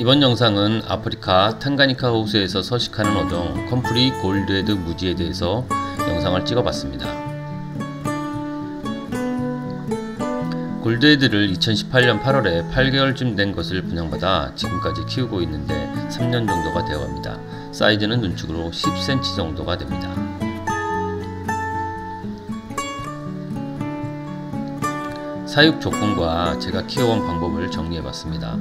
이번 영상은 아프리카 탕가니카 호수에서 서식하는 어종 컴프리 골드헤드 무지에 대해서 영상을 찍어봤습니다. 골드헤드를 2018년 8월에 8개월쯤 된 것을 분양받아 지금까지 키우고 있는데 3년 정도가 되어갑니다. 사이즈는 눈축으로 10cm 정도가 됩니다. 사육 조건과 제가 키워온 방법을 정리해봤습니다.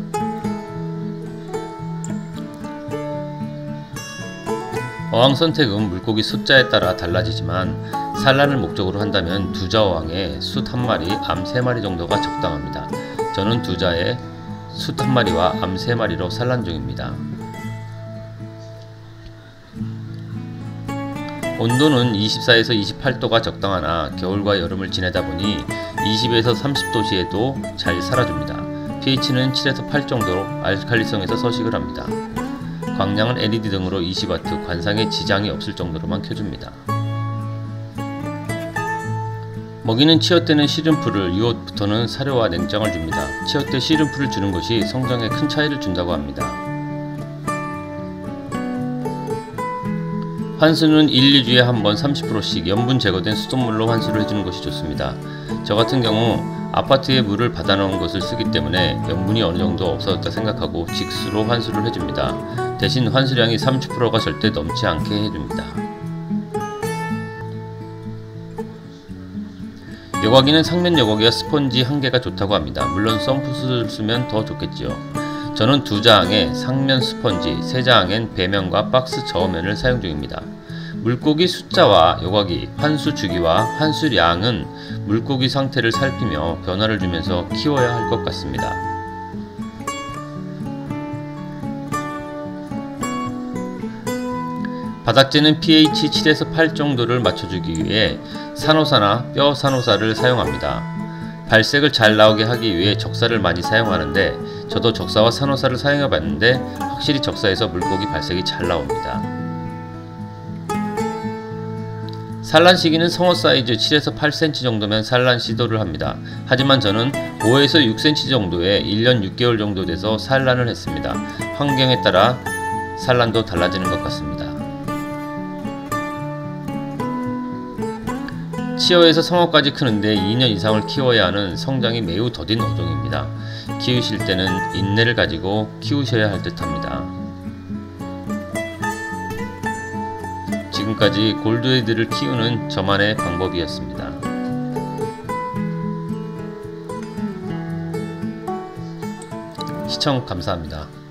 어항 선택은 물고기 숫자에 따라 달라지지만 산란을 목적으로 한다면 두자 어항에 숫 1마리, 암 3마리 정도가 적당합니다. 저는 두자에 숫 1마리와 암 3마리로 산란 중입니다. 온도는 24에서 28도가 적당하나 겨울과 여름을 지내다 보니 20에서 30도시에도 잘 살아줍니다. pH는 7에서 8 정도로 알칼리성에서 서식을 합니다. 광량은 LED 등으로 20W, 관상에 지장이 없을 정도로만 켜줍니다. 먹이는 치어 때는 씨름풀을, 유옷부터는 사료와 냉장을 줍니다. 치어 때 씨름풀을 주는 것이 성장에 큰 차이를 준다고 합니다. 환수는 1, 2주에 한 번 30%씩 염분 제거된 수돗물로 환수를 해주는 것이 좋습니다. 저 같은 경우 아파트에 물을 받아놓은 것을 쓰기 때문에 염분이 어느정도 없어졌다 생각하고 직수로 환수를 해줍니다. 대신 환수량이 30%가 절대 넘지 않게 해줍니다. 여과기는 상면 여과기와 스펀지 1개가 좋다고 합니다. 물론 썬푸스를 쓰면 더 좋겠지요. 저는 두자항에 상면 스펀지, 세자항엔 배면과 박스 저어면을 사용 중입니다. 물고기 숫자와 여과기, 환수 주기와 환수량은 물고기 상태를 살피며 변화를 주면서 키워야 할 것 같습니다. 바닥재는 pH 7에서 8 정도를 맞춰주기 위해 산호사나 뼈 산호사를 사용합니다. 발색을 잘 나오게 하기 위해 적사를 많이 사용하는데 저도 적사와 산호사를 사용해봤는데 확실히 적사에서 물고기 발색이 잘 나옵니다. 산란 시기는 성어 사이즈 7에서 8cm 정도면 산란 시도를 합니다. 하지만 저는 5에서 6cm 정도에 1년 6개월 정도 돼서 산란을 했습니다. 환경에 따라 산란도 달라지는 것 같습니다. 치어에서 성어까지 크는데 2년 이상을 키워야 하는 성장이 매우 더딘 어종입니다. 키우실 때는 인내를 가지고 키우셔야 할 듯합니다. 지금까지 골드헤드를 키우는 저만의 방법이었습니다. 시청 감사합니다.